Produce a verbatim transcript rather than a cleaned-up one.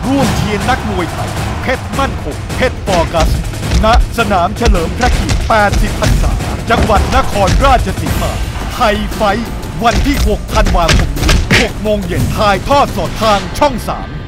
ร่วมเชียร์นักมวยไทยเพชรมั่นคงเพชรฟอร์กัสณสนามเฉลิมพระเกียรติแปดสิบพรรษาจังหวัดนครราชสีมาไทยไฟท์วันที่หกธันวาคมนี้หกโมงเย็นถ่ายทอดสดทางช่องสาม